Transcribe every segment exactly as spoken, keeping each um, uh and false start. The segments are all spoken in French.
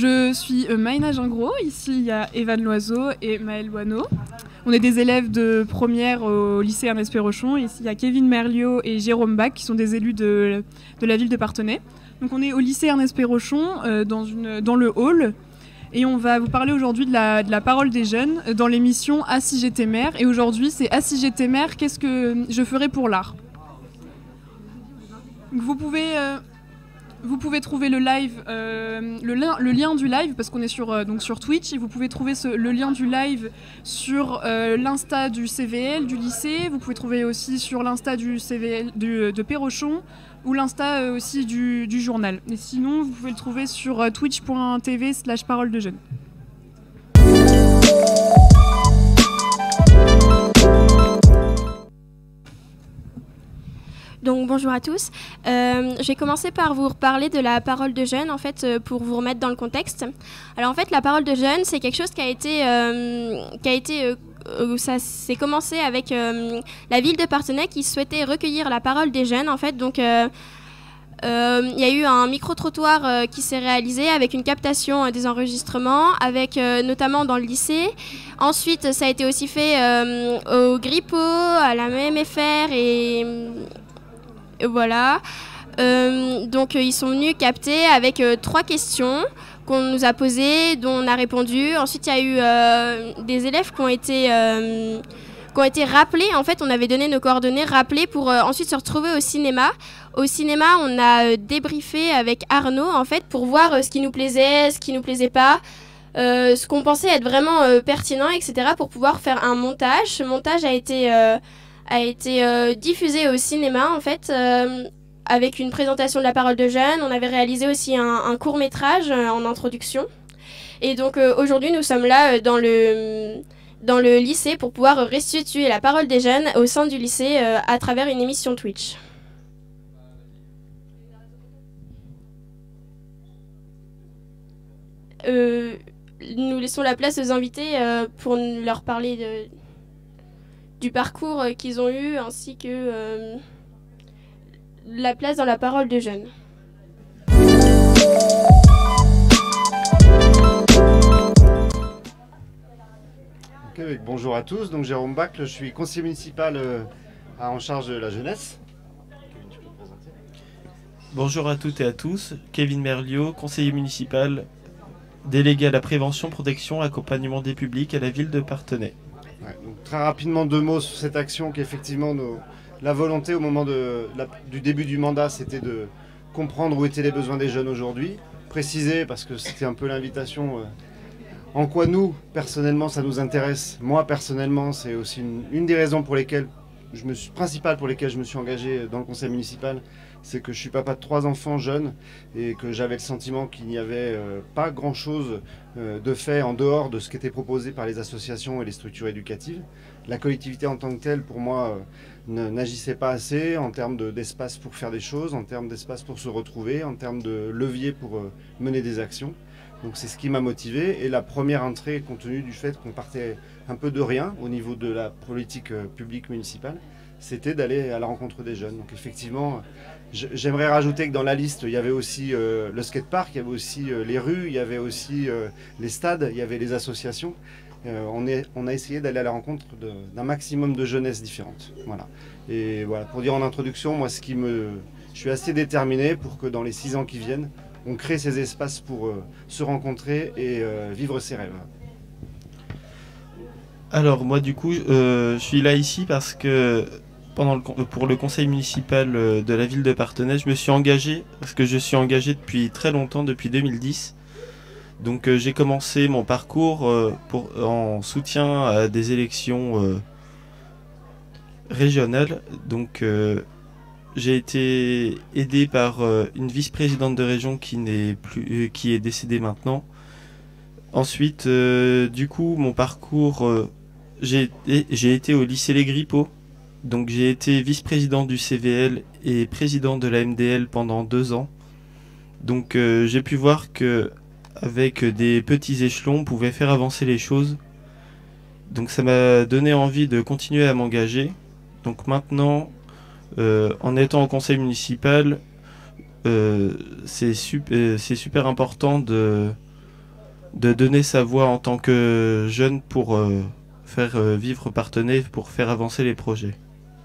Je suis euh, Maïna Gingros, ici il y a Evan Loiseau et Maël Loineau. On est des élèves de première au lycée Ernest Pérochon. Ici il y a Kevin Merliot et Jérôme Bach qui sont des élus de, de la ville de Parthenay. Donc on est au lycée Ernest Pérochon euh, dans, une, dans le hall et on va vous parler aujourd'hui de la, de la parole des jeunes dans l'émission Ah si j'étais maire. Et aujourd'hui c'est Ah si j'étais maire, qu'est-ce que je ferais pour l'art? Vous pouvez... Euh, Vous pouvez trouver le live, euh, le, li le lien du live, parce qu'on est sur, euh, donc sur Twitch, et vous pouvez trouver ce, le lien du live sur euh, l'Insta du C V L, du lycée. Vous pouvez trouver aussi sur l'Insta du C V L du, de Pérochon, ou l'Insta euh, aussi du, du journal. Et sinon, vous pouvez le trouver sur euh, twitch point tv slash parole de jeunes. Donc bonjour à tous. Euh, je vais commencer par vous reparler de la parole de jeunes en fait euh, pour vous remettre dans le contexte. Alors en fait la parole de jeunes c'est quelque chose qui a été euh, qui a été euh, euh, ça s'est commencé avec euh, la ville de Parthenay qui souhaitait recueillir la parole des jeunes en fait. Donc euh, euh, il y a eu un micro-trottoir euh, qui s'est réalisé avec une captation euh, des enregistrements, avec euh, notamment dans le lycée. Ensuite ça a été aussi fait euh, au Grippo, à la M F R et voilà, euh, donc euh, ils sont venus capter avec euh, trois questions qu'on nous a posées, dont on a répondu. Ensuite, il y a eu euh, des élèves qui ont été, euh, qui ont été rappelés. En fait, on avait donné nos coordonnées, rappelés pour euh, ensuite se retrouver au cinéma. Au cinéma, on a euh, débriefé avec Arnaud, en fait, pour voir euh, ce qui nous plaisait, ce qui nous plaisait pas, euh, ce qu'on pensait être vraiment euh, pertinent, et cetera, pour pouvoir faire un montage. Ce montage a été... Euh, a été euh, diffusé au cinéma en fait euh, avec une présentation de la parole de jeunes. On avait réalisé aussi un, un court-métrage euh, en introduction. Et donc euh, aujourd'hui nous sommes là euh, dans, le, dans le lycée pour pouvoir restituer la parole des jeunes au sein du lycée euh, à travers une émission Twitch. Euh, nous laissons la place aux invités euh, pour leur parler de... du parcours euh, qu'ils ont eu, ainsi que euh, la place dans la parole des jeunes. Okay, bonjour à tous, donc Jérôme Bach, je suis conseiller municipal euh, en charge de la jeunesse. Kevin, tu peux te présenter ? Bonjour à toutes et à tous, Kevin Merliot, conseiller municipal, délégué à la prévention, protection et accompagnement des publics à la ville de Parthenay. Ouais, donc très rapidement deux mots sur cette action qu'effectivement nos, la volonté au moment de, la, du début du mandat c'était de comprendre où étaient les besoins des jeunes aujourd'hui, préciser parce que c'était un peu l'invitation euh, en quoi nous personnellement ça nous intéresse. Moi personnellement c'est aussi une, une des raisons pour lesquelles je me suis, principales pour lesquelles je me suis engagé dans le conseil municipal, c'est que je suis papa de trois enfants jeunes et que j'avais le sentiment qu'il n'y avait euh, pas grand chose euh, de fait en dehors de ce qui était proposé par les associations et les structures éducatives. La collectivité en tant que telle pour moi euh, n'agissait pas assez en termes d'espace pour faire des choses, en termes d'espace pour se retrouver, en termes de levier pour euh, mener des actions. Donc c'est ce qui m'a motivé et la première entrée compte tenu du fait qu'on partait un peu de rien au niveau de la politique euh, publique municipale, c'était d'aller à la rencontre des jeunes. Donc effectivement, j'aimerais rajouter que dans la liste, il y avait aussi euh, le skatepark, il y avait aussi euh, les rues, il y avait aussi euh, les stades, il y avait les associations. Euh, on, est, on a essayé d'aller à la rencontre d'un maximum de jeunesses différentes. Voilà. Et voilà, pour dire en introduction, moi, ce qui me, je suis assez déterminé pour que dans les six ans qui viennent, on crée ces espaces pour euh, se rencontrer et euh, vivre ses rêves. Alors moi du coup, euh, je suis là ici parce que pendant le, pour le conseil municipal de la ville de Parthenay, je me suis engagé, parce que je suis engagé depuis très longtemps, depuis deux mille dix. Donc euh, j'ai commencé mon parcours euh, pour, en soutien à des élections euh, régionales. Donc euh, j'ai été aidé par euh, une vice-présidente de région qui n'est plus, euh, qui est décédée maintenant. Ensuite, euh, du coup, mon parcours, euh, j'ai j'ai été au lycée Les Grippo. Donc j'ai été vice-président du C V L et président de la M D L pendant deux ans. Donc euh, j'ai pu voir que avec des petits échelons, on pouvait faire avancer les choses. Donc ça m'a donné envie de continuer à m'engager. Donc maintenant, euh, en étant au conseil municipal, euh, c'est super, c'est super important de, de donner sa voix en tant que jeune pour euh, faire euh, vivre Parthenay, pour faire avancer les projets.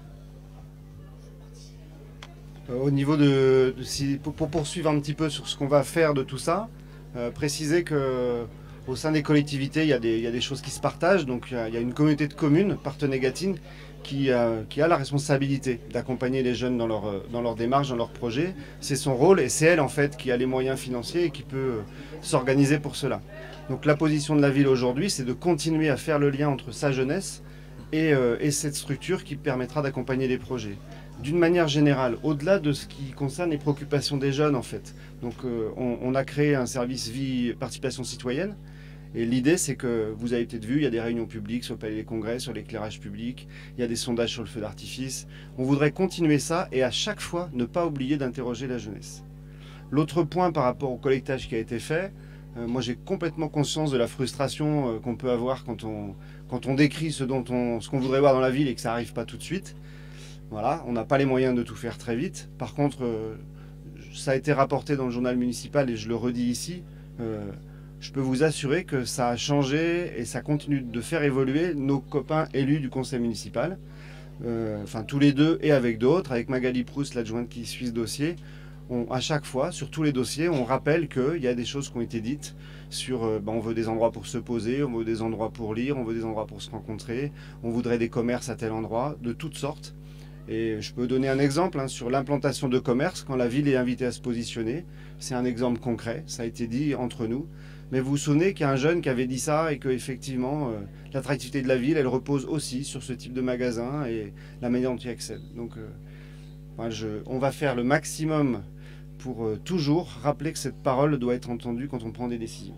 Euh, au niveau de, de si, pour, pour poursuivre un petit peu sur ce qu'on va faire de tout ça, euh, préciser que au sein des collectivités, il y a des, il y a des choses qui se partagent. Donc il y a, il y a une communauté de communes, Parthenay-Gâtine, qui, euh, qui a la responsabilité d'accompagner les jeunes dans leur, dans leur démarche, dans leur projet. C'est son rôle et c'est elle en fait qui a les moyens financiers et qui peut euh, s'organiser pour cela. Donc la position de la ville aujourd'hui, c'est de continuer à faire le lien entre sa jeunesse et, euh, et cette structure qui permettra d'accompagner les projets. D'une manière générale, au-delà de ce qui concerne les préoccupations des jeunes en fait. Donc euh, on, on a créé un service vie participation citoyenne. Et l'idée, c'est que, vous avez peut-être vu, il y a des réunions publiques sur le palais des congrès, sur l'éclairage public, il y a des sondages sur le feu d'artifice. On voudrait continuer ça et à chaque fois, ne pas oublier d'interroger la jeunesse. L'autre point par rapport au collectage qui a été fait, euh, moi j'ai complètement conscience de la frustration euh, qu'on peut avoir quand on, quand on décrit ce dont on, ce qu'on voudrait voir dans la ville et que ça n'arrive pas tout de suite. Voilà, on n'a pas les moyens de tout faire très vite. Par contre, euh, ça a été rapporté dans le journal municipal et je le redis ici, euh, je peux vous assurer que ça a changé et ça continue de faire évoluer nos copains élus du conseil municipal. Euh, enfin, tous les deux et avec d'autres, avec Magali Proust, l'adjointe qui suit ce dossier. On, à chaque fois, sur tous les dossiers, on rappelle qu'il y a des choses qui ont été dites sur euh, ben, on veut des endroits pour se poser, on veut des endroits pour lire, on veut des endroits pour se rencontrer, on voudrait des commerces à tel endroit, de toutes sortes. Et je peux donner un exemple hein, sur l'implantation de commerce quand la ville est invitée à se positionner. C'est un exemple concret, ça a été dit entre nous. Mais vous vous souvenez qu'il y a un jeune qui avait dit ça et qu'effectivement, euh, l'attractivité de la ville, elle repose aussi sur ce type de magasin et la manière dont il y accède. Donc, euh, moi, je, on va faire le maximum pour euh, toujours rappeler que cette parole doit être entendue quand on prend des décisions.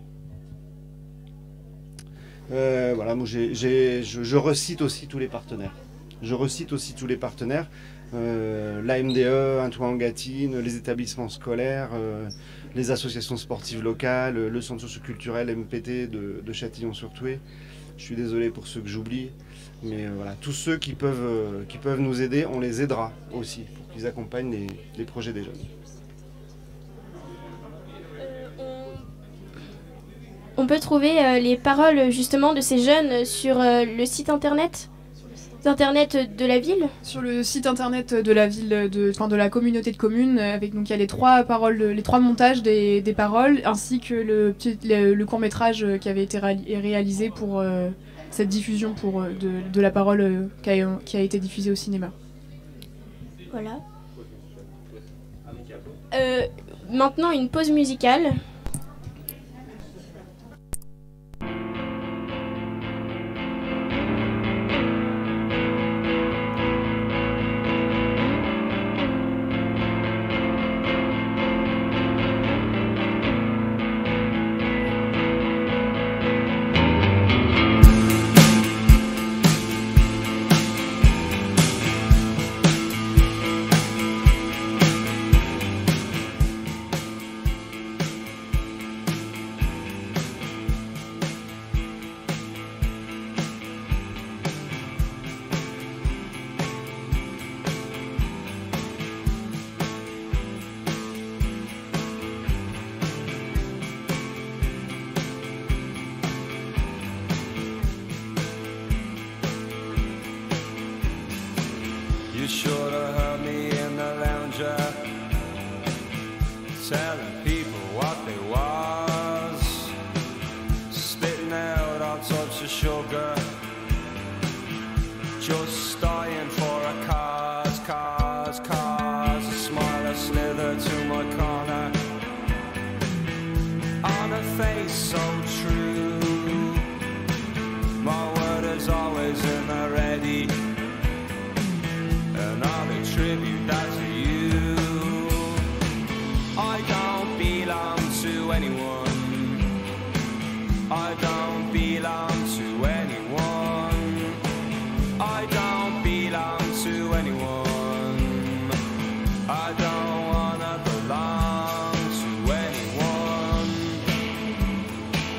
Euh, voilà, moi, j'ai, j'ai, je, je recite aussi tous les partenaires. Je recite aussi tous les partenaires. Euh, l'A M D E, Un Toit en Gâtine, les établissements scolaires, euh, les associations sportives locales, le centre socioculturel M P T de, de Châtillon-sur-Thouet. Je suis désolé pour ceux que j'oublie, mais euh, voilà, tous ceux qui peuvent, euh, qui peuvent nous aider, on les aidera aussi pour qu'ils accompagnent les, les projets des jeunes. On peut trouver euh, les paroles justement de ces jeunes sur euh, le site internet internet de la ville. Sur le site internet de la ville, de, enfin de la communauté de communes, avec donc il y a les trois paroles, les trois montages des, des paroles, ainsi que le, le, le court métrage qui avait été réalisé pour euh, cette diffusion pour, de, de la parole euh, qui, a, qui a été diffusée au cinéma. Voilà. Euh, maintenant une pause musicale. You should have heard me in the lounger, telling people what they was, spitting out all sorts of sugar, just dying for a cause, cause, cause. A smile, a slither to my corner, on a face so true. My word is always in the ready, and I'll attribute that to you. I don't belong to anyone, I don't belong to anyone, I don't belong to anyone, I don't wanna belong to anyone.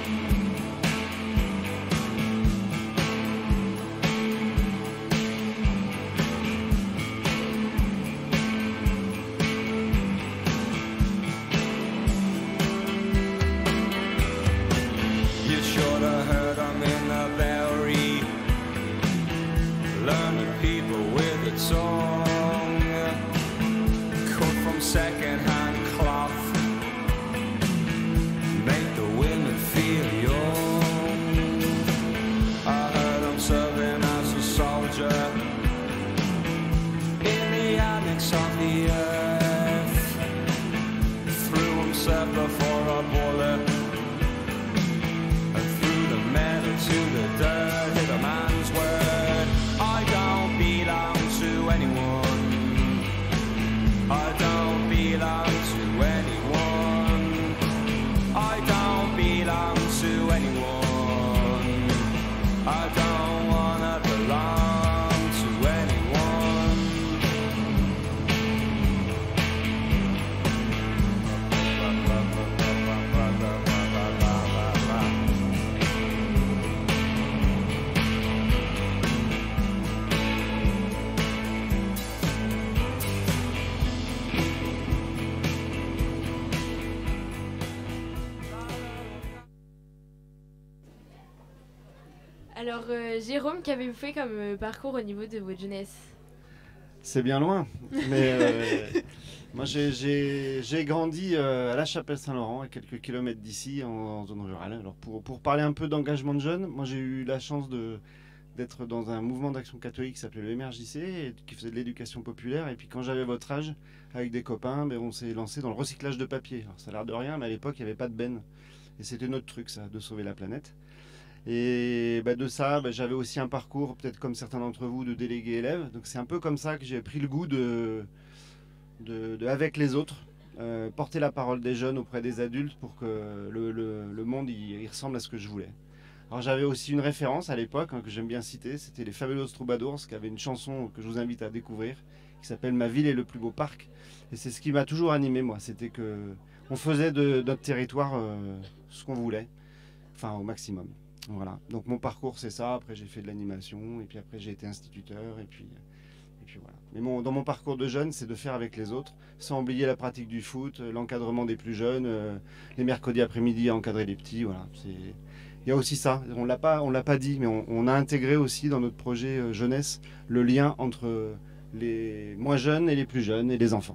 Alors, euh, Jérôme, qu'avez-vous fait comme euh, parcours au niveau de votre jeunesse? C'est bien loin, mais euh, moi j'ai- j'ai j'ai grandi euh, à La Chapelle-Saint-Laurent, à quelques kilomètres d'ici, en, en zone rurale. Alors pour, pour parler un peu d'engagement de jeunes, moi j'ai eu la chance de d'être dans un mouvement d'action catholique qui s'appelait le M R J C, et qui faisait de l'éducation populaire. Et puis quand j'avais votre âge, avec des copains, ben, on s'est lancé dans le recyclage de papier. Alors, ça a l'air de rien, mais à l'époque il n'y avait pas de benne. Et c'était notre truc, ça, de sauver la planète. Et bah, de ça, bah, j'avais aussi un parcours, peut-être comme certains d'entre vous, de délégué élève. Donc c'est un peu comme ça que j'ai pris le goût de, de, de avec les autres, euh, porter la parole des jeunes auprès des adultes pour que le, le, le monde il, il ressemble à ce que je voulais. Alors j'avais aussi une référence à l'époque hein, que j'aime bien citer, c'était les Fabulous Troubadours, qui avaient une chanson que je vous invite à découvrir, qui s'appelle Ma ville est le plus beau parc. Et c'est ce qui m'a toujours animé, moi. C'était que on faisait de notre territoire euh, ce qu'on voulait, enfin au maximum. Voilà, donc mon parcours c'est ça, après j'ai fait de l'animation, et puis après j'ai été instituteur, et puis, et puis voilà. Mais mon, dans mon parcours de jeune, c'est de faire avec les autres, sans oublier la pratique du foot, l'encadrement des plus jeunes, euh, les mercredis après-midi à encadrer les petits, voilà. Il y a aussi ça, on l'a pas, on l'a pas dit, mais on, on a intégré aussi dans notre projet euh, jeunesse le lien entre les moins jeunes et les plus jeunes et les enfants.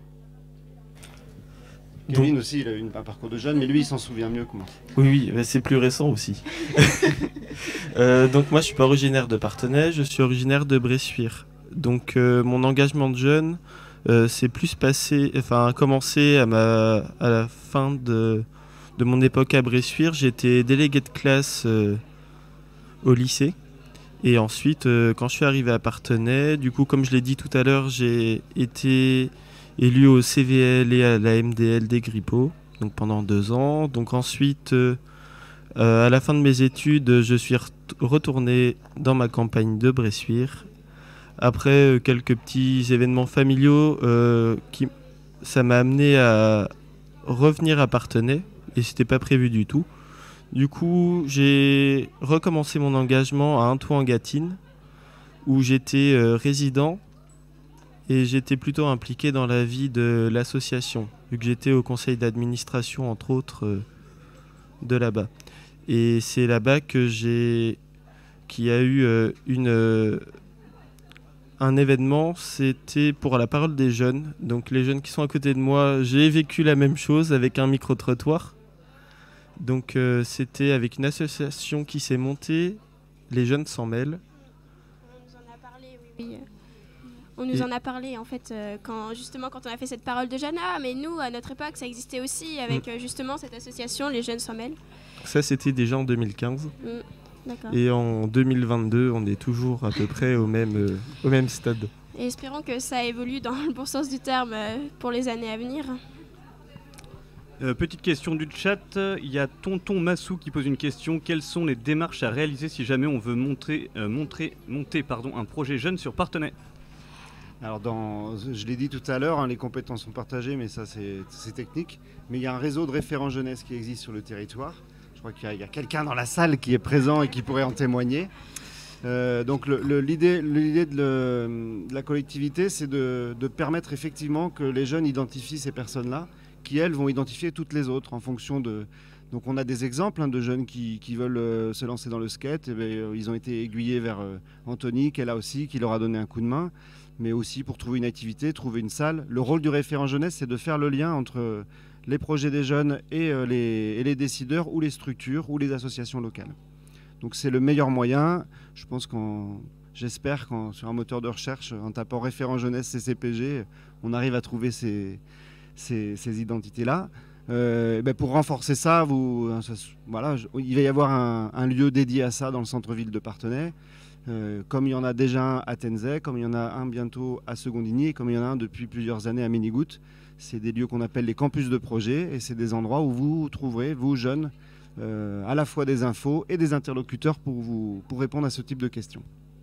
Kevin donc, aussi, il a eu un parcours de jeune, mais lui, il s'en souvient mieux que moi. Oui, oui, c'est plus récent aussi. euh, donc moi, je suis pas originaire de Parthenay, je suis originaire de Bressuire. Donc euh, mon engagement de jeune, euh, c'est plus passé, enfin, commencé à ma, à la fin de, de mon époque à Bressuire. J'étais délégué de classe euh, au lycée. Et ensuite, euh, quand je suis arrivé à Parthenay, du coup, comme je l'ai dit tout à l'heure, j'ai été élu au C V L et à la M D L des Grippo, donc pendant deux ans. Donc ensuite, euh, euh, à la fin de mes études, je suis ret- retourné dans ma campagne de Bressuire. Après euh, quelques petits événements familiaux, euh, qui, ça m'a amené à revenir à Parthenay, et c'était pas prévu du tout. Du coup, j'ai recommencé mon engagement à Intoin-en-Gâtine, où j'étais euh, résident. Et j'étais plutôt impliqué dans la vie de l'association, vu que j'étais au conseil d'administration, entre autres, euh, de là-bas. Et c'est là-bas que j'ai, qu'il y a eu euh, une, euh, un événement, c'était pour la parole des jeunes. Donc les jeunes qui sont à côté de moi, j'ai vécu la même chose avec un micro-trottoir. Donc euh, c'était avec une association qui s'est montée, les jeunes s'en mêlent. On nous en a parlé, oui, oui. On nous Et... en a parlé en fait euh, quand justement quand on a fait cette parole de jeunes. Ah mais nous à notre époque ça existait aussi avec mmh. euh, justement cette association Les Jeunes s'en mêlent. Ça c'était déjà en deux mille quinze. Mmh. D'accord. Et en deux mille vingt-deux on est toujours à peu près au même, euh, au même stade. Et espérons que ça évolue dans le bon sens du terme euh, pour les années à venir. Euh, petite question du chat, il y a Tonton Massou qui pose une question. Quelles sont les démarches à réaliser si jamais on veut montrer, euh, montrer, monter pardon, un projet jeune sur Parthenay ? Alors, dans, je l'ai dit tout à l'heure, hein, les compétences sont partagées, mais ça c'est, c'est technique. Mais il y a un réseau de référents jeunesse qui existe sur le territoire. Je crois qu'il y a, il y a quelqu'un dans la salle qui est présent et qui pourrait en témoigner. Euh, donc le, le, l'idée, l'idée de, le, de la collectivité, c'est de, de permettre effectivement que les jeunes identifient ces personnes-là, qui elles vont identifier toutes les autres en fonction de... Donc on a des exemples hein, de jeunes qui, qui veulent euh, se lancer dans le skate. Et bien, euh, ils ont été aiguillés vers euh, Anthony, qui est là aussi, qui leur a donné un coup de main. Mais aussi pour trouver une activité, trouver une salle. Le rôle du référent jeunesse, c'est de faire le lien entre les projets des jeunes et, euh, les, et les décideurs ou les structures ou les associations locales. Donc c'est le meilleur moyen. Je pense qu'on, j'espère qu'en sur un moteur de recherche, en tapant référent jeunesse C C P G, on arrive à trouver ces, ces, ces identités-là. Euh, ben pour renforcer ça, vous, ça, voilà, il va y avoir un, un lieu dédié à ça dans le centre-ville de Parthenay. Euh, comme il y en a déjà un à Tenzay, comme il y en a un bientôt à Secondigny, et comme il y en a un depuis plusieurs années à Minigoutte. C'est des lieux qu'on appelle les campus de projet, et c'est des endroits où vous trouverez, vous jeunes, euh, à la fois des infos et des interlocuteurs pour, vous, pour répondre à ce type de questions.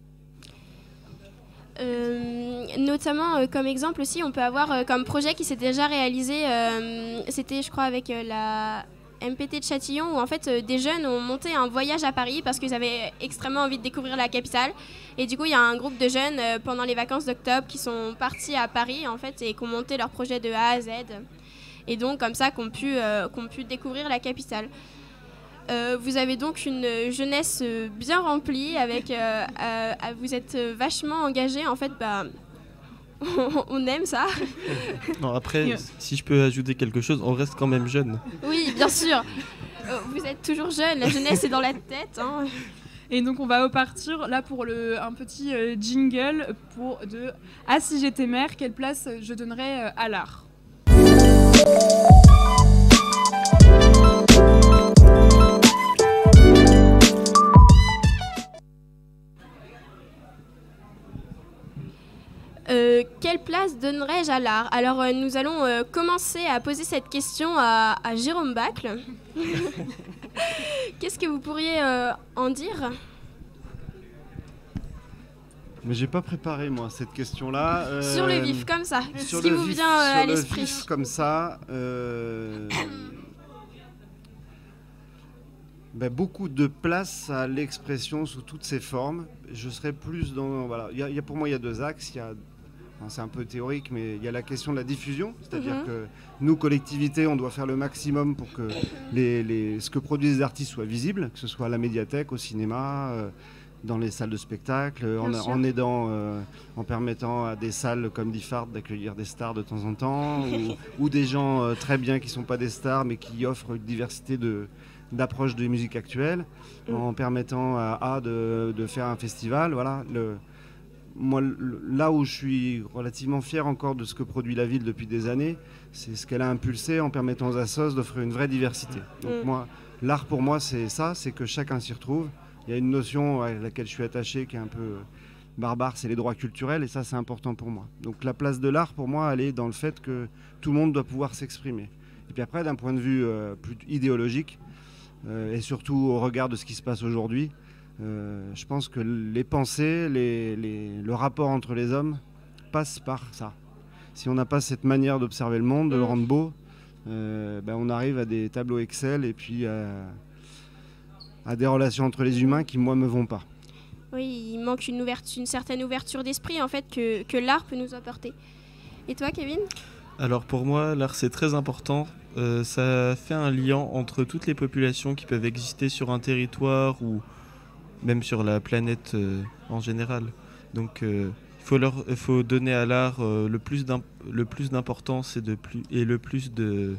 Euh, notamment euh, comme exemple aussi, on peut avoir euh, comme projet qui s'est déjà réalisé, euh, c'était je crois avec euh, la... M P T de Châtillon où en fait euh, des jeunes ont monté un voyage à Paris parce qu'ils avaient extrêmement envie de découvrir la capitale et du coup il y a un groupe de jeunes euh, pendant les vacances d'octobre qui sont partis à Paris en fait et qui ont monté leur projet de A à Z et donc comme ça qu'on pu, euh, qu'on pu découvrir la capitale. Euh, vous avez donc une jeunesse euh, bien remplie, avec, euh, euh, euh, vous êtes euh, vachement engagé. En fait, bah, on, on aime ça. Non, après, Yeah. si je peux ajouter quelque chose, on reste quand même jeune. Oui, bien sûr. Euh, vous êtes toujours jeune, la jeunesse est dans la tête. Hein. Et donc on va repartir là pour le, un petit euh, jingle pour de Ah si j'étais mère, quelle place je donnerais euh, à l'art. Euh, quelle place donnerais-je à l'art? Alors euh, nous allons euh, commencer à poser cette question à, à Jérôme Bacle. Qu'est-ce que vous pourriez euh, en dire? Mais j'ai pas préparé moi cette question-là. euh, Sur le vif, comme ça, Sur ce qui le vous vif- vient euh, sur à le l'esprit. vif, comme ça. euh, ben, beaucoup de place à l'expression sous toutes ses formes. Je serais plus dans. Voilà. Il y a, il y a- pour moi, il y a deux axes. Il y a, enfin, c'est un peu théorique, mais il y a la question de la diffusion. C'est-à-dire Mhm. que nous, collectivités, on doit faire le maximum pour que les, les- ce que produisent les artistes soit visible, que ce soit à la médiathèque, au cinéma. euh, dans les salles de spectacle, en, sûr. en aidant, euh, en permettant à des salles comme d'Ifart d'accueillir des stars de temps en temps, ou, ou des gens euh, très bien qui ne sont pas des stars, mais qui offrent une diversité de, d'approches des musiques actuelles, Mm. en permettant à A de, de faire un festival. Voilà, le, moi, le- là où je suis relativement fier encore de ce que produit la ville depuis des années, c'est ce qu'elle a impulsé en permettant aux assos d'offrir une vraie diversité. Donc Mm. moi, l'art pour moi, c'est ça, c'est que chacun s'y retrouve. Il y a une notion à laquelle je suis attaché qui est un peu barbare, c'est les droits culturels, et ça c'est important pour moi. Donc la place de l'art pour moi, elle est dans le fait que tout le monde doit pouvoir s'exprimer. Et puis après, d'un point de vue euh, plus idéologique, euh, et surtout au regard de ce qui se passe aujourd'hui, euh, je pense que les pensées, les, les- le rapport entre les hommes passe par ça. Si on n'a pas cette manière d'observer le monde, de le Mm. rendre beau, euh, ben on arrive à des tableaux Excel et puis à, à des relations entre les humains qui, moi, me vont pas. Oui, il manque une, ouverture, une certaine ouverture d'esprit en fait que, que l'art peut nous apporter. Et toi, Kevin? Alors pour moi, l'art c'est très important. Euh, ça fait un lien entre toutes les populations qui peuvent exister sur un territoire ou même sur la planète euh, en général. Donc euh, il faut, leur, il faut donner à l'art euh, le plus d'im- le plus d'importance et, de plus, et le plus de...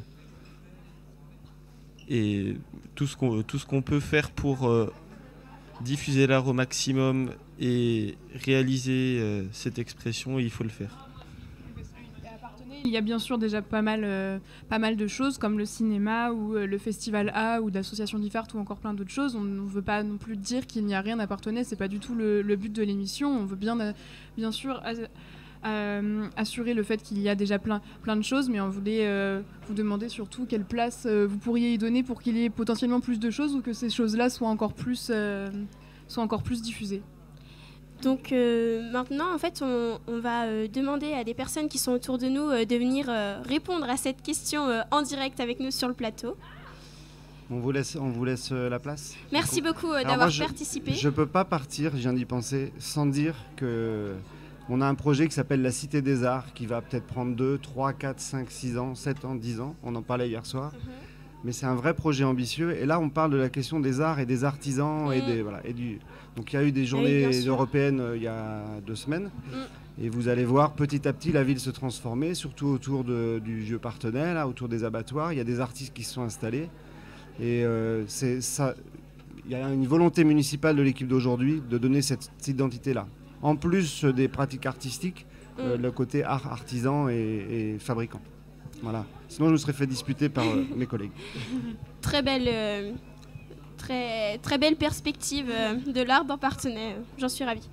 Et tout ce qu'on, tout ce qu'on peut faire pour euh, diffuser l'art au maximum et réaliser euh, cette expression, il faut le faire. Il y a bien sûr déjà pas mal, euh, pas mal de choses comme le cinéma ou euh, le festival A ou d'associations d'Ifart ou encore plein d'autres choses. On ne veut pas non plus dire qu'il n'y a rien à partenay, c'est pas du tout le, le but de l'émission. On veut bien, euh, bien sûr as- euh, assurer le fait qu'il y a déjà plein, plein de choses, mais on voulait euh, vous demander surtout quelle place euh, vous pourriez y donner pour qu'il y ait potentiellement plus de choses ou que ces choses-là soient encore plus, euh, soient encore plus diffusées. Donc euh, maintenant, en fait, on, on va euh, demander à des personnes qui sont autour de nous euh, de venir euh, répondre à cette question euh, en direct avec nous sur le plateau. On vous laisse, on vous laisse euh, la place. Merci Du coup, beaucoup euh, Alors d'avoir moi, je- participé. Je peux pas partir, je viens d'y penser, sans dire que on a un projet qui s'appelle la Cité des Arts, qui va peut-être prendre deux, trois, quatre, cinq, six ans, sept ans, dix ans. On en parlait hier soir. Mhm. Mais c'est un vrai projet ambitieux. Et là, on parle de la question des arts et des artisans. Et Mm. des, voilà, et du... Donc il y a eu des bien journées sûr. européennes euh, il y a deux semaines. Mm. Et vous allez voir petit à petit la ville se transformer, surtout autour de- du vieux Partenay, là, autour des abattoirs. Il y a des artistes qui se sont installés. Et euh, c'est ça. Il y a une volonté municipale de l'équipe d'aujourd'hui de donner cette, cette identité-là. En plus des pratiques artistiques, euh, Mm. le côté art artisan et, et fabricant. Voilà. Sinon, je me serais fait disputer par euh, mes collègues. Très belle, euh, très, très belle perspective euh, de l'art dans Partenay. J'en suis ravie.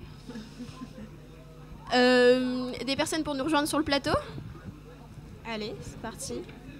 Euh, des personnes pour nous rejoindre sur le plateau? Allez, c'est parti.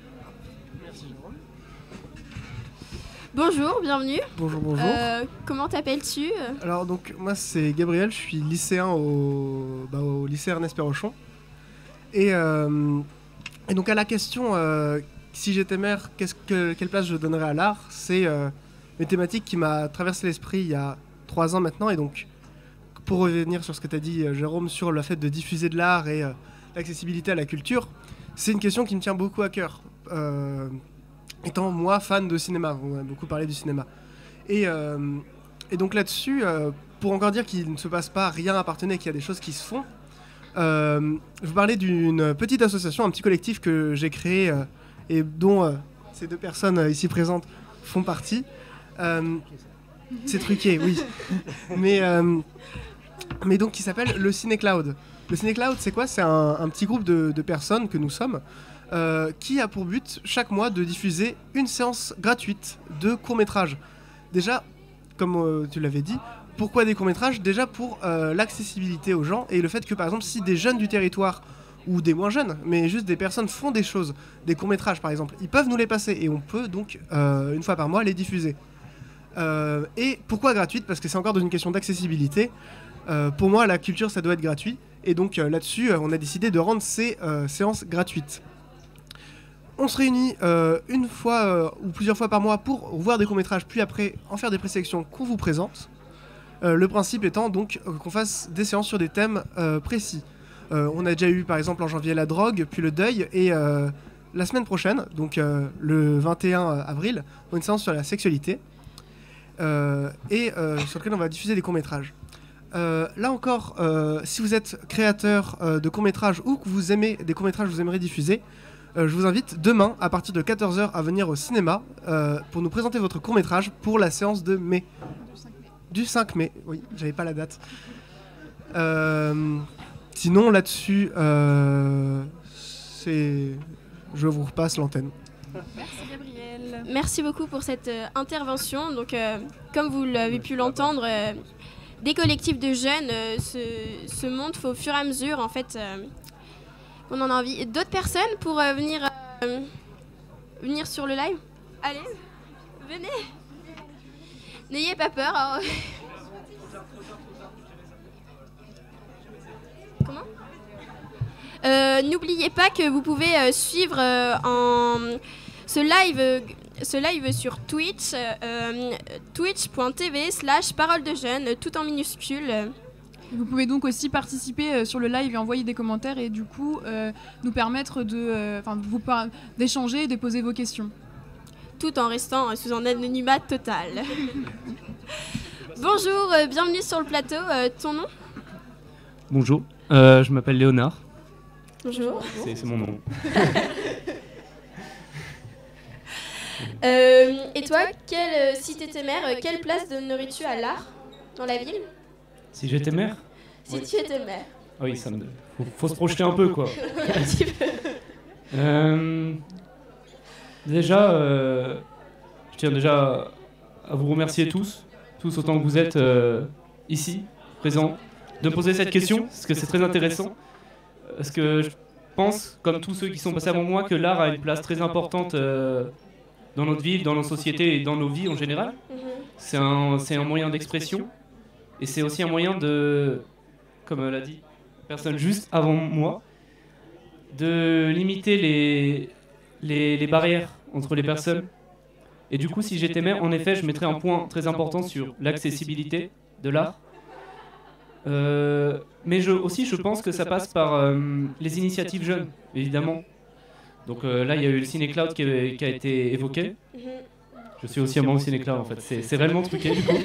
Bonjour, bienvenue. Bonjour, bonjour. Euh, comment t'appelles-tu? Alors donc moi c'est Gabriel, je suis lycéen au, bah, au lycée Ernest Perrochon. Et, euh, et donc à la question euh, si j'étais maire, qu'est-ce que, quelle place je donnerais à l'art, c'est euh, une thématique qui m'a traversé l'esprit il y a trois ans maintenant. Et donc pour revenir sur ce que tu as dit euh, Jérôme sur le fait de diffuser de l'art et euh, l'accessibilité à la culture, c'est une question qui me tient beaucoup à cœur. Euh, étant moi fan de cinéma, on a beaucoup parlé du cinéma. Et, euh, et donc là-dessus, euh, pour encore dire qu'il ne se passe pas rien à Parthenay, qu'il y a des choses qui se font, euh, je vous parlais d'une petite association, un petit collectif que j'ai créé euh, et dont euh, ces deux personnes euh, ici présentes font partie. Euh, c'est truqué, oui. Mais, euh, mais donc qui s'appelle le Ciné-Cloud. Le Ciné-Cloud, c'est quoi? C'est un, un petit groupe de, de personnes que nous sommes euh, qui a pour but chaque mois de diffuser une séance gratuite de court-métrage. Déjà, comme euh, tu l'avais dit, pourquoi des courts-métrages? Déjà pour euh, l'accessibilité aux gens et le fait que par exemple si des jeunes du territoire ou des moins jeunes, mais juste des personnes font des choses, des courts-métrages par exemple, ils peuvent nous les passer et on peut donc euh, une fois par mois les diffuser. Euh, et pourquoi gratuite? Parce que c'est encore dans une question d'accessibilité. Euh, pour moi la culture ça doit être gratuit et donc euh, là-dessus euh, on a décidé de rendre ces euh, séances gratuites. On se réunit euh, une fois euh, ou plusieurs fois par mois pour voir des courts-métrages puis après en faire des présélections qu'on vous présente. Euh, le principe étant donc euh, qu'on fasse des séances sur des thèmes euh, précis. Euh, on a déjà eu par exemple en janvier la drogue, puis le deuil, et euh, la semaine prochaine, donc euh, le vingt et un avril, on a une séance sur la sexualité, euh, et euh, sur laquelle on va diffuser des courts-métrages. Euh, là encore, euh, si vous êtes créateur euh, de courts-métrages ou que vous aimez des courts-métrages que vous aimeriez diffuser, euh, je vous invite demain à partir de quatorze heures à venir au cinéma euh, pour nous présenter votre court-métrage pour la séance de mai. Du cinq mai, oui, j'avais pas la date. Euh, sinon, là-dessus, euh, c'est... je vous repasse l'antenne. Merci Gabriel. Merci beaucoup pour cette euh, intervention. Donc, euh, comme vous l'avez pu l'entendre, euh, des collectifs de jeunes euh, se, se montent au fur et à mesure. En fait, euh, on en a envie. D'autres personnes pour euh, venir, euh, venir sur le live? Allez, venez. N'ayez pas peur. Alors... Comment euh, N'oubliez pas que vous pouvez euh, suivre euh, en ce live, euh, ce live sur Twitch, euh, twitch point t v slash parole de jeunes, tout en minuscules. Vous pouvez donc aussi participer euh, sur le live et envoyer des commentaires et du coup euh, nous permettre de, euh, vous par- d'échanger et de poser vos questions. Tout en restant sous un anonymat total. Bonjour, euh, bienvenue sur le plateau. Euh, ton nom? Bonjour, euh, je m'appelle Léonard. Bonjour. C'est, c'est mon nom. euh, et toi, quelle, si tu étais maire, quelle place donnerais-tu à l'art dans la ville? Si j'étais maire? Si Oui. tu étais maire. Ah oui, ça me... faut, faut se projeter un peu, quoi. Un petit peu. Euh, déjà, euh, je tiens déjà à vous remercier tous, tous autant que vous êtes euh, ici, présents, de me poser cette question, parce que c'est très intéressant. Parce que je pense, comme tous ceux qui sont passés avant moi, que l'art a une place très importante euh, dans notre ville, dans nos sociétés et dans nos vies en général. Mhm. C'est un, c'est un moyen d'expression, et c'est aussi un moyen de, comme l'a dit personne juste avant moi, de limiter les, les, les barrières entre les personnes. Et du coup, si j'étais maire, en effet, je mettrais un point très important sur l'accessibilité de l'art. Euh, mais je, aussi, je pense que ça passe par euh, les initiatives jeunes, évidemment. Donc euh, là, il y a eu le Ciné-Cloud qui, a- qui a été évoqué. Mhm. Je suis aussi un membre du Ciné-Cloud, en fait. C'est, c'est réellement truqué, du coup.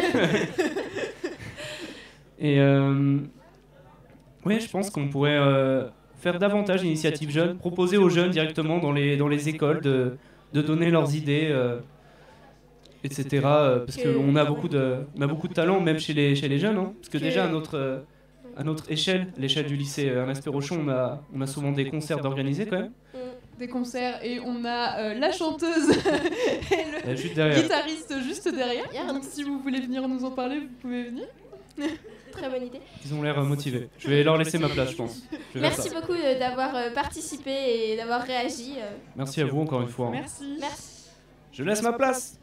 Et euh, oui, je pense qu'on pourrait euh, faire davantage d'initiatives jeunes, proposer aux jeunes directement dans les, dans les écoles de, de donner leurs idées, euh, et cetera. euh, Parce qu'on a beaucoup de, on a beaucoup de talent, même chez les, chez les jeunes. Hein, parce que déjà, à notre, euh, à notre échelle, l'échelle du lycée Ernest Pérochon, on a, on a souvent des concerts d'organiser quand même. Des concerts et on a euh, la chanteuse et le Euh, juste derrière. guitariste juste derrière. Donc si vous voulez venir nous en parler, vous pouvez venir. Très bonne idée. Ils ont l'air euh, motivés. Je vais leur laisser ma place, je pense. Je vais faire Merci ça. beaucoup euh, d'avoir euh, participé et d'avoir réagi. euh. Merci à vous encore une fois. hein. Merci. Merci. Je laisse ma place.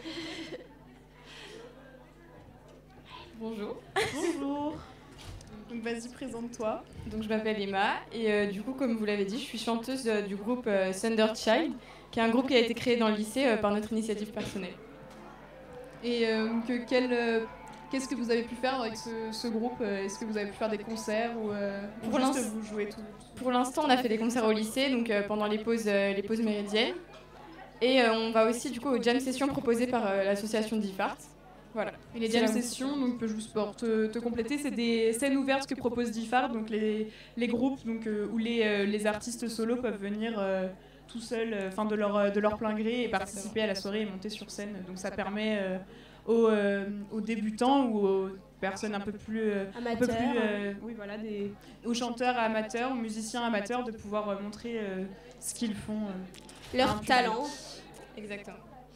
Bonjour. Bonjour. Donc vas-y, présente-toi. Donc je m'appelle Emma et euh, du coup, comme vous l'avez dit, je suis chanteuse euh, du groupe euh, Thunder Child, qui est un groupe qui a été créé dans le lycée euh, par notre initiative personnelle. Et euh, que, quel, euh, qu'est-ce que vous avez pu faire avec ce, ce groupe? Est-ce que vous avez pu faire des concerts ou, euh, ou Pour juste l'instant- vous jouez tout? Pour l'instant, on a fait des concerts au lycée, donc euh, pendant les pauses, euh, les pauses méridiennes. Et euh, on va aussi du coup aux jam sessions proposées par euh, l'association D I F A R T. Voilà. Et les C'est jam la- sessions, donc peut juste pour te, te compléter, c'est des scènes ouvertes que propose DIFAR, donc les, les groupes donc, euh, où les, euh, les artistes solos peuvent venir euh, tout seuls, enfin de, leur, de leur plein gré et participer à la soirée et monter sur scène. Donc ça permet euh, aux, euh, aux débutants ou aux personnes un peu plus, euh, un peu Amateurs. plus euh, oui, voilà, des, aux chanteurs amateurs, aux musiciens amateurs de pouvoir euh, montrer euh, ce qu'ils font. euh, à un Leur public. talent. Exactement.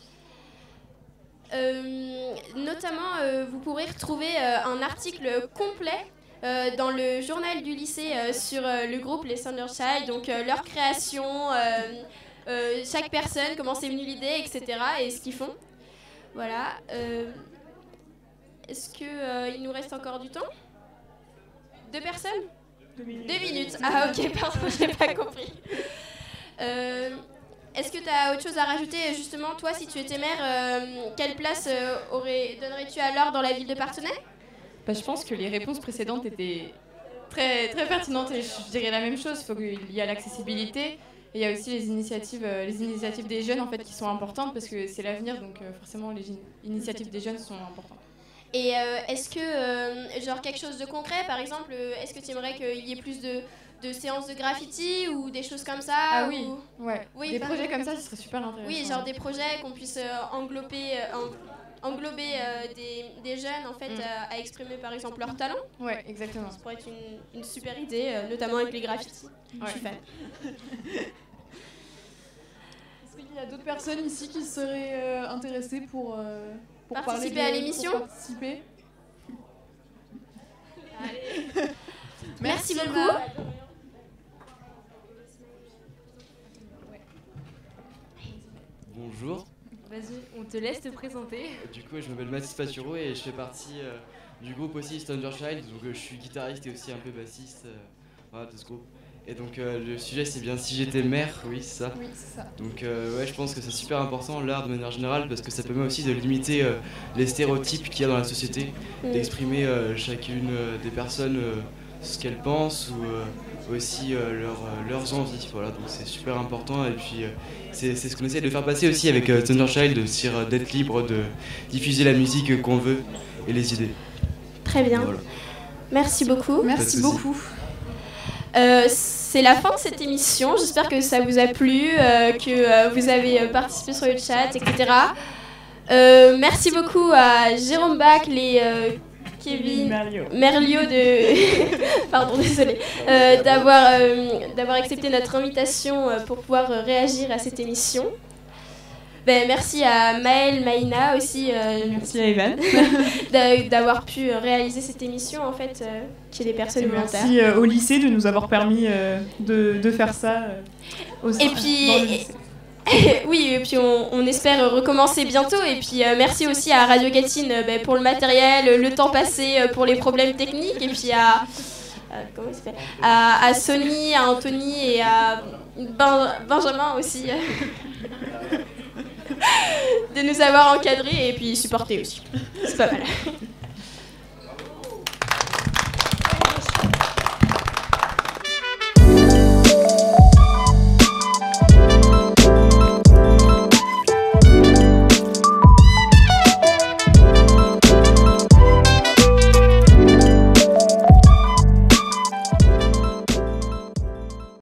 Euh, notamment, euh, vous pourrez retrouver euh, un article complet euh, dans le journal du lycée euh, sur euh, le groupe Les Thunderchild, donc euh, leur création, euh, euh, chaque personne, comment c'est venu l'idée, et cetera et ce qu'ils font. Voilà. Euh, Est-ce qu'il nous reste encore du temps? Deux personnes? Deux minutes. Deux minutes. Ah ok, pardon, j'ai pas compris. Euh, Est-ce que tu as autre chose à rajouter? Justement, toi, si tu étais maire, euh, quelle place euh, aurais- donnerais-tu alors dans la ville de Parthenay? Bah, je pense que les réponses précédentes étaient très, très pertinentes et je dirais la même chose. Il faut qu'il y ait l'accessibilité et il y a aussi les initiatives, euh, les initiatives des jeunes en fait, qui sont importantes parce que c'est l'avenir, donc euh, forcément les in- initiatives des jeunes sont importantes. Et euh, est-ce que, euh, genre quelque chose de concret, par exemple, euh, est-ce que tu aimerais qu'il y ait plus de, de séances de graffiti ou des choses comme ça? Ah oui, ou- ouais. Oui, Des par- projets comme ça, ce serait super intéressant. Oui, genre des projets qu'on puisse euh, englober, euh, en- englober euh, des, des jeunes en fait Mm. euh, à exprimer par exemple leur talent. Ouais, exactement. Ça pourrait être une, une super idée, euh, notamment avec les graffitis. Je suis fan. Est-ce qu'il y a d'autres personnes ici qui seraient euh, intéressées pour, euh, pour Participer parler à de- l'émission? pour participer Merci beaucoup. Emma. Bonjour, Vas-y, on te laisse te présenter. du coup je m'appelle Mathis Paturo et je fais partie euh, du groupe aussi Thunderchild, donc euh, je suis guitariste et aussi un peu bassiste euh, voilà, de ce groupe. Et donc euh, le sujet c'est bien si j'étais maire, oui c'est ça. Oui, c'est ça. Donc euh, ouais je pense que c'est super important l'art de manière générale parce que ça permet aussi de limiter euh, les stéréotypes qu'il y a dans la société, Mm. d'exprimer euh, chacune euh, des personnes euh, ce qu'elles pensent ou euh, aussi euh, leur, euh, leurs envies. Voilà, donc c'est super important et puis euh, c'est c'est ce qu'on essaie de faire passer aussi avec euh, Thunderchild, aussi, euh, d'être libre de diffuser la musique qu'on veut et les idées. Très bien. Voilà. Merci beaucoup. Merci Pas de souci. beaucoup. Euh, c'est la fin de cette émission. J'espère que ça vous a plu, euh, que euh, vous avez euh, participé sur le chat, et cetera. Euh, merci beaucoup à Jérôme Bach, les euh, Kevin Merliot. Merliot de pardon désolé euh, d'avoir euh, d'avoir accepté notre invitation euh, pour pouvoir euh, réagir à cette émission. Ben, merci à Maël, Maïna aussi. euh, Merci à Evan. d'a- d'avoir pu euh, réaliser cette émission en fait, euh, qui est des personnes Et volontaires. merci euh, au lycée de nous avoir permis euh, de, de faire ça. euh, au sein- Et puis, dans le et- lycée. oui, et puis on, on espère recommencer bientôt. Et puis euh, merci aussi à Radio Gatine euh, ben, pour le matériel, le temps passé euh, pour les problèmes techniques. Et puis à, à- comment il s'appelle à, à Sony, à Anthony et à Ben- Benjamin aussi. de nous avoir encadrés et puis supportés aussi. C'est pas mal.